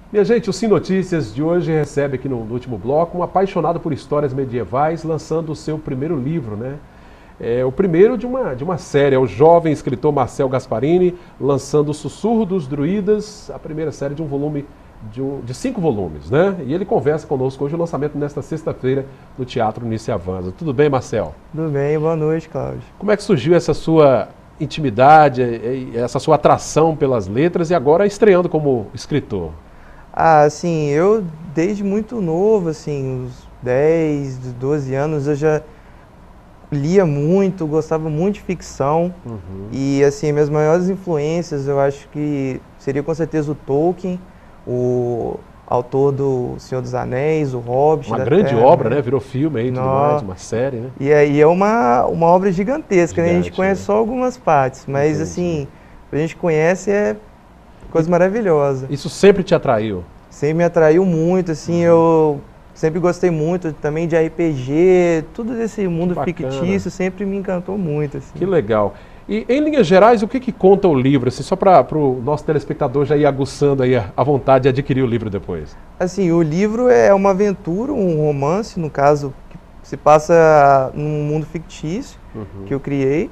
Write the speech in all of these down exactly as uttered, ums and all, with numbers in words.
Minha gente, o Sim Notícias de hoje recebe aqui no, no último bloco um apaixonado por histórias medievais, lançando o seu primeiro livro, né? É o primeiro de uma, de uma série, é o jovem escritor Marcel Gasparini, lançando O Sussurro dos Druidas, a primeira série de um volume, de, um, de cinco volumes, né? E ele conversa conosco hoje, o lançamento nesta sexta-feira no Teatro Nice Avanza. Tudo bem, Marcel? Tudo bem, boa noite, Cláudio. Como é que surgiu essa sua intimidade, essa sua atração pelas letras e agora estreando como escritor? Ah, assim, eu desde muito novo, assim, uns dez, doze anos, eu já lia muito, gostava muito de ficção. Uhum. E, assim, minhas maiores influências, eu acho que seria com certeza o Tolkien, o autor do Senhor dos Anéis, o Hobbit. Uma grande Terra, obra, né? né? Virou filme aí e tudo mais, uma série, né? E aí é uma, uma obra gigantesca, Gigante, né? A gente conhece né? só algumas partes, mas, Entendi. assim, o que a gente conhece é coisa maravilhosa. Isso sempre te atraiu? Sempre me atraiu muito, assim, uhum. Eu sempre gostei muito também de R P G, tudo desse mundo fictício sempre me encantou muito, assim. Que legal. E, em linhas gerais, o que que conta o livro, assim, só para o nosso telespectador já ir aguçando aí a, a vontade de adquirir o livro depois? Assim, o livro é uma aventura, um romance, no caso, que se passa num mundo fictício, uhum. que eu criei,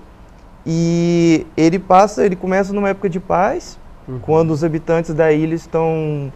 e ele passa, ele começa numa época de paz, uhum. quando os habitantes da ilha estão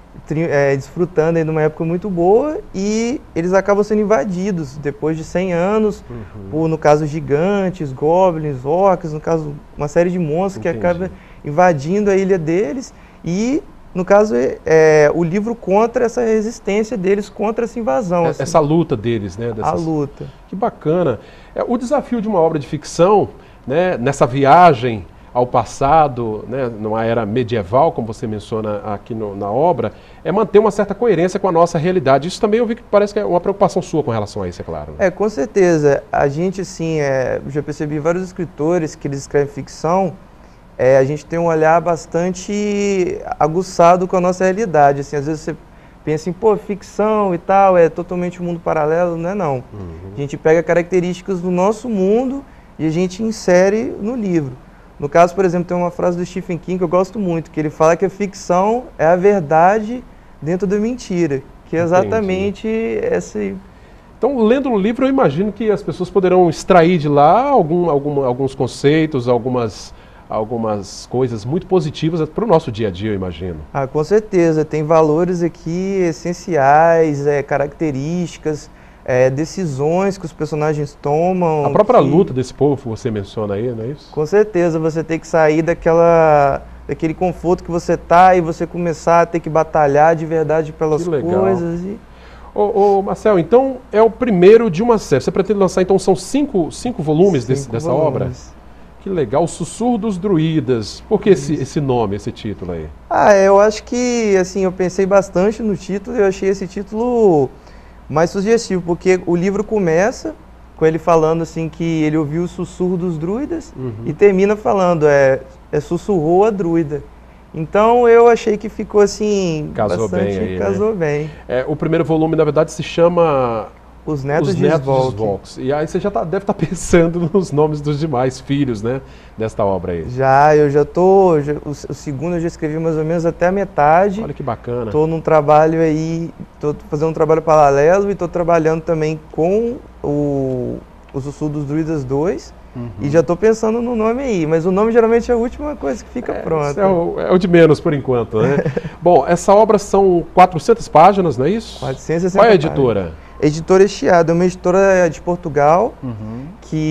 É, desfrutando aí de uma época muito boa e eles acabam sendo invadidos depois de cem anos, uhum. por, no caso, gigantes, goblins, orcs, no caso, uma série de monstros. Entendi. Que acaba invadindo a ilha deles e, no caso, é, é, o livro contra essa resistência deles contra essa invasão. Essa assim. luta deles, né? Dessas... A luta. Que bacana. É, o desafio de uma obra de ficção, né, nessa viagem ao passado, né, numa era medieval, como você menciona aqui no, na obra, é manter uma certa coerência com a nossa realidade. Isso também eu vi que parece que é uma preocupação sua com relação a isso, é claro. Né? É, com certeza. A gente, assim, é, já percebi vários escritores que eles escrevem ficção, é, a gente tem um olhar bastante aguçado com a nossa realidade. Assim, às vezes você pensa assim, pô, ficção e tal, é totalmente um mundo paralelo, não é não. Uhum. A gente pega características do nosso mundo e a gente insere no livro. No caso, por exemplo, tem uma frase do Stephen King que eu gosto muito, que ele fala que a ficção é a verdade dentro da mentira, que é exatamente essa... Então, lendo o livro, eu imagino que as pessoas poderão extrair de lá algum, algum, alguns conceitos, algumas, algumas coisas muito positivas para o nosso dia a dia, eu imagino. Ah, com certeza, tem valores aqui essenciais, é, características... É, decisões que os personagens tomam. A própria que... luta desse povo que você menciona aí, não é isso? Com certeza, você tem que sair daquela, daquele conforto que você está e você começar a ter que batalhar de verdade pelas coisas. E... Ô, ô, Marcel, então é o primeiro de uma série. Você pretende lançar, então, são cinco, cinco volumes cinco desse, dessa volumes. obra? Que legal, O Sussurro dos Druidas. Por que esse, esse nome, esse título aí? Ah, eu acho que, assim, eu pensei bastante no título e eu achei esse título... mais sugestivo, porque o livro começa com ele falando assim que ele ouviu o sussurro dos druidas, uhum. e termina falando, é, é sussurrou a druida. Então eu achei que ficou assim, casou bastante, bem aí, casou né? bem. É, o primeiro volume, na verdade, se chama Os Netos, Os de, Netos Svolk. de Svolk. E aí você já tá, deve estar tá pensando nos nomes dos demais filhos, né, desta obra aí. Já, eu já tô, já, o, o segundo eu já escrevi mais ou menos até a metade. Olha que bacana. Tô num trabalho aí, tô fazendo um trabalho paralelo e tô trabalhando também com o, o Sussurro dos Druidas dois. Uhum. E já tô pensando no nome aí, mas o nome geralmente é a última coisa que fica é, pronta. É o, é o de menos por enquanto, né? Bom, essa obra são quatrocentas páginas, não é isso? quatrocentas e sessenta Qual é a editora? Páginas. Editora Chiado, é uma editora de Portugal, uhum.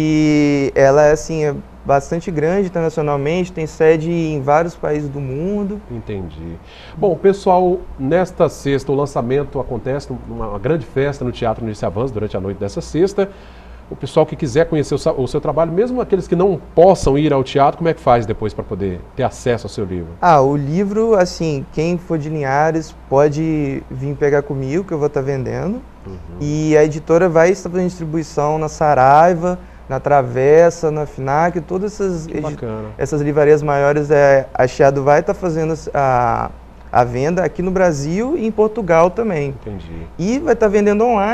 que ela é, assim, é bastante grande internacionalmente, tem sede em vários países do mundo. Entendi. Bom, pessoal, nesta sexta o lançamento acontece numa grande festa no Teatro Nice Avanza durante a noite dessa sexta. O pessoal que quiser conhecer o seu, o seu trabalho, mesmo aqueles que não possam ir ao teatro, como é que faz depois para poder ter acesso ao seu livro? Ah, o livro, assim, quem for de Linhares pode vir pegar comigo, que eu vou estar vendendo. Uhum. E a editora vai estar fazendo distribuição na Saraiva, na Travessa, na FNAC, todas essas, essas livrarias maiores, é, a Chiado vai estar fazendo a, a venda aqui no Brasil e em Portugal também. Entendi. E vai estar vendendo online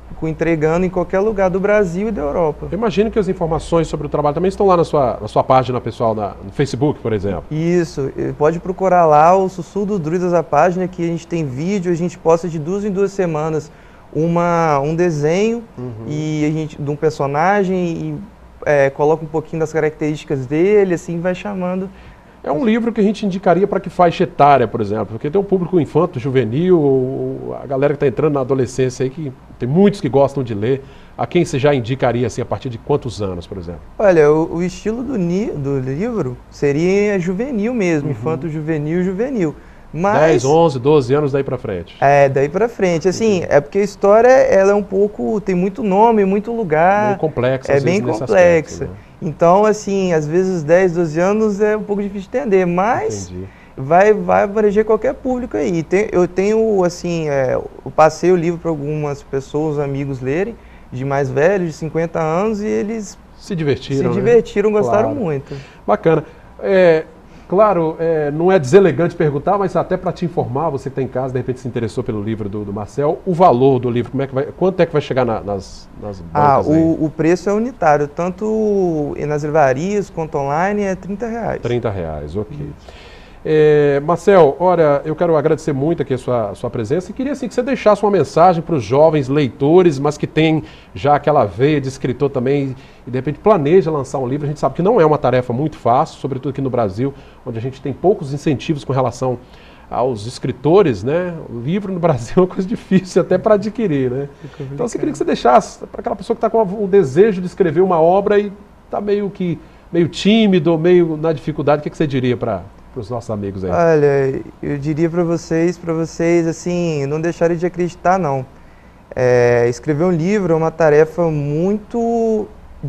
entregando em qualquer lugar do Brasil e da Europa. Eu imagino que as informações sobre o trabalho também estão lá na sua, na sua página pessoal, na, no Facebook, por exemplo. Isso, pode procurar lá o Sussurro dos Druidas, a página, que a gente tem vídeo, a gente posta de duas em duas semanas uma, um desenho uhum. e a gente, de um personagem e é, coloca um pouquinho das características dele, assim, vai chamando. É um livro que a gente indicaria para que faixa etária, por exemplo, porque tem um público infanto, juvenil, a galera que está entrando na adolescência aí, que tem muitos que gostam de ler. A quem você já indicaria, assim, a partir de quantos anos, por exemplo? Olha, o, o estilo do, ni, do livro seria juvenil mesmo, uhum. infanto, juvenil, juvenil. Mas, dez, onze, doze anos daí para frente. É, daí para frente. Assim, uhum. é porque a história, ela é um pouco, tem muito nome, muito lugar. Bem complexa, É bem complexa. Aspecto, né? Então, assim, às vezes dez, doze anos é um pouco difícil de entender, mas vai, vai abranger qualquer público aí. Tem, eu tenho, assim, é, eu passei o livro para algumas pessoas, amigos lerem, de mais velhos, de cinquenta anos, e eles se divertiram, se divertiram, né? Gostaram Claro. muito. Bacana. É, claro, é, não é deselegante perguntar, mas até para te informar, você que está em casa, de repente se interessou pelo livro do, do Marcel, o valor do livro, como é que vai, quanto é que vai chegar na, nas, nas bancas? Ah, aí? O, o preço é unitário, tanto nas livrarias quanto online é trinta reais. trinta reais, ok. É, Marcel, olha, eu quero agradecer muito aqui a sua, a sua presença e queria assim, que você deixasse uma mensagem para os jovens leitores, mas que tem já aquela veia de escritor também e de repente planeja lançar um livro. A gente sabe que não é uma tarefa muito fácil, sobretudo aqui no Brasil, onde a gente tem poucos incentivos com relação aos escritores, né? O livro no Brasil é uma coisa difícil até para adquirir, né? Então eu queria que você deixasse para aquela pessoa que está com o desejo de escrever uma obra e está meio que meio tímido, meio na dificuldade, o que, que você diria para para os nossos amigos aí? Olha, eu diria para vocês, para vocês, assim, não deixarem de acreditar, não. É, escrever um livro é uma tarefa muito,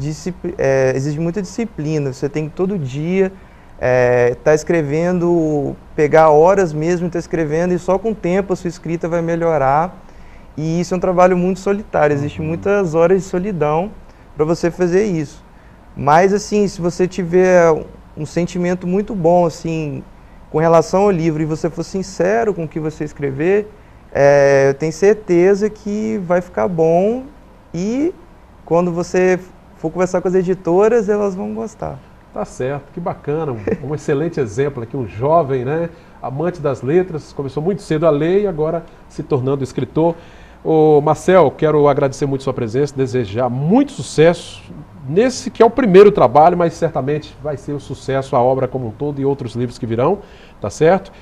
é, exige muita disciplina. Você tem que todo dia estar é, tá escrevendo, pegar horas mesmo, estar tá escrevendo, e só com o tempo a sua escrita vai melhorar. E isso é um trabalho muito solitário, existe muitas horas de solidão para você fazer isso. Mas, assim, se você tiver um sentimento muito bom, assim, com relação ao livro, e você for sincero com o que você escrever, é, eu tenho certeza que vai ficar bom, e quando você for conversar com as editoras, elas vão gostar. Tá certo, que bacana, um, um excelente exemplo aqui, um jovem, né, amante das letras, começou muito cedo a ler e agora se tornando escritor. Ô, Marcel, quero agradecer muito sua presença, desejar muito sucesso nesse que é o primeiro trabalho, mas certamente vai ser um sucesso a obra como um todo e outros livros que virão, tá certo?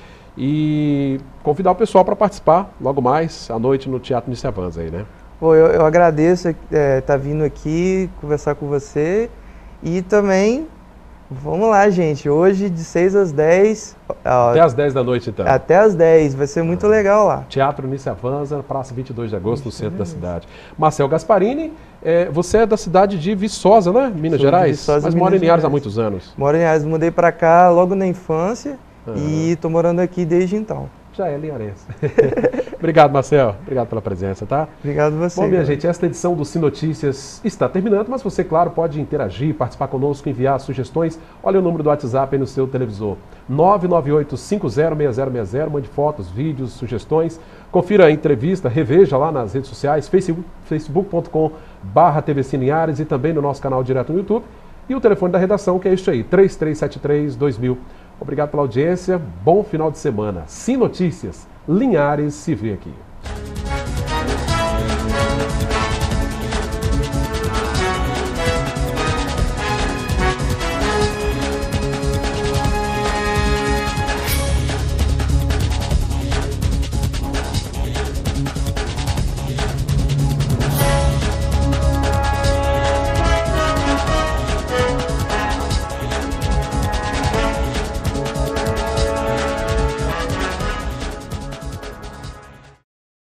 E convidar o pessoal para participar logo mais à noite no Teatro Nícia Avanza aí, né? Pô, eu, eu agradeço estar é, tá vindo aqui conversar com você e também, vamos lá, gente, hoje de seis às dez... Ó, até às dez da noite, então. Até às dez, vai ser muito ah. legal lá. Teatro Nícia Avanza, Praça vinte e dois de agosto, no centro da cidade. Marcel Gasparini, é, você é da cidade de Viçosa, né? Minas Sou Gerais? Viçosa, mas Minas mora em Linhares Gerais. há muitos anos. Moro em Linhares, mudei para cá logo na infância ah. e estou morando aqui desde então. Já é linharense. Obrigado, Marcel. Obrigado pela presença, tá? Obrigado a você. Bom, minha cara. gente, esta edição do Sim Notícias está terminando, mas você, claro, pode interagir, participar conosco, enviar sugestões. Olha o número do WhatsApp aí no seu televisor. nove nove oito cinco zero seis zero seis zero. Mande fotos, vídeos, sugestões. Confira a entrevista, reveja lá nas redes sociais, facebook ponto com barra T V Cine Linhares e também no nosso canal direto no YouTube. E o telefone da redação, que é este aí, três três sete três dois mil. Obrigado pela audiência, bom final de semana. Sim Notícias, Linhares se vê aqui.